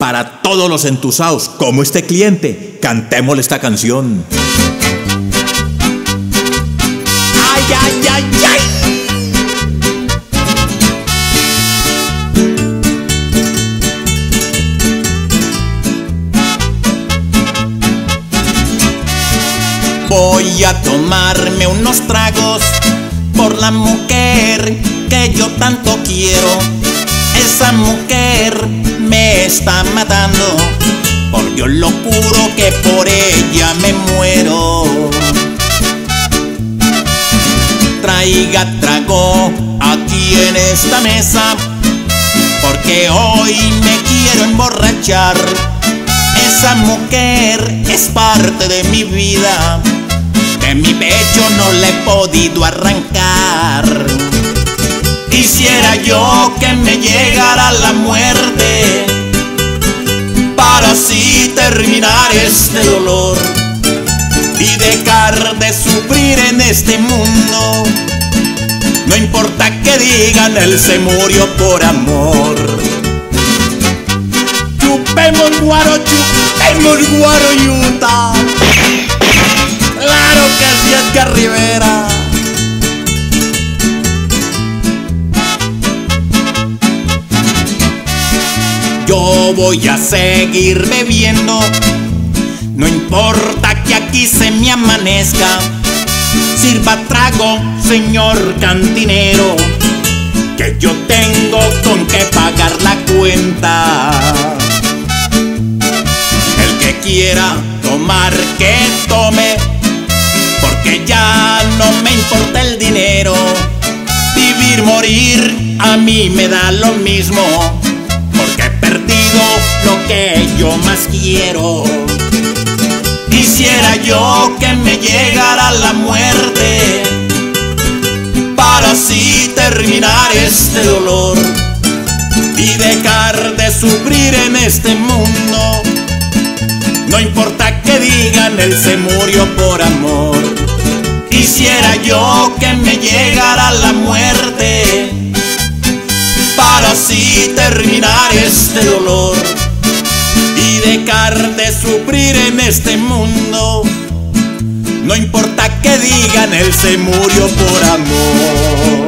Para todos los entusados, como este cliente, cantémosle esta canción. ¡Ay, ay, ay, ay! Voy a tomarme unos tragos por la mujer que yo tanto quiero. Esa mujer me está matando, por Dios lo juro que por ella me muero. Traiga trago aquí en esta mesa, porque hoy me quiero emborrachar. Esa mujer es parte de mi vida, de mi pecho no la he podido arrancar. Quisiera yo que me llegara la muerte para así terminar este dolor y dejar de sufrir en este mundo. No importa que digan, él se murió por amor. Chupemos guaro, yuta. Claro que sí, Edgar Rivera. Yo voy a seguir bebiendo, no importa que aquí se me amanezca. Sirva trago, señor cantinero, que yo tengo con qué pagar la cuenta. El que quiera tomar, que tome, porque ya no me importa el dinero. Vivir, morir, a mí me da lo mismo, porque he perdido lo que yo más quiero. Quisiera yo que me llegara la muerte para así terminar este dolor y dejar de sufrir en este mundo. No importa que digan, él se murió por amor. Quisiera yo que me llegara la muerte para así terminar este dolor y dejar de sufrir en este mundo. No importa que digan, él se murió por amor.